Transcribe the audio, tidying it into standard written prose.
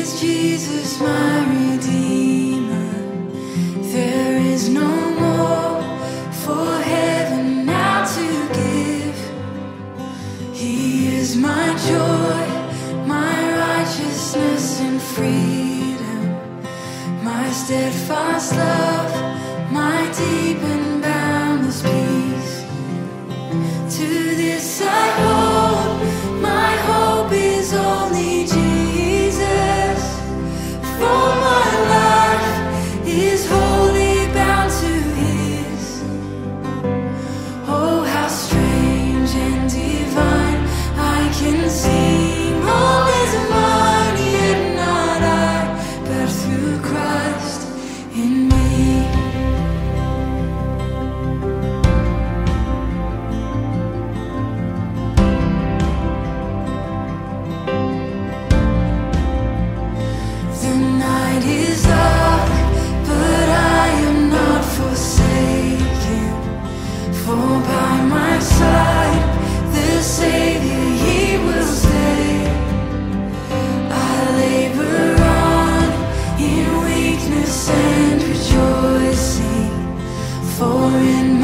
Jesus, my Redeemer. There is no more for heaven now to give. He is my joy, my righteousness and freedom, my steadfast love, my deep and boundless peace. To this I hold, my hope is only Jesus. For my life is wholly bound to His. Oh, how strange and divine, I can sing all is mine, yet not I, but through Christ in me. The night is dark, but I am not forsaken. For by my side, the Savior, He will stay. I labor on in weakness and rejoicing, for in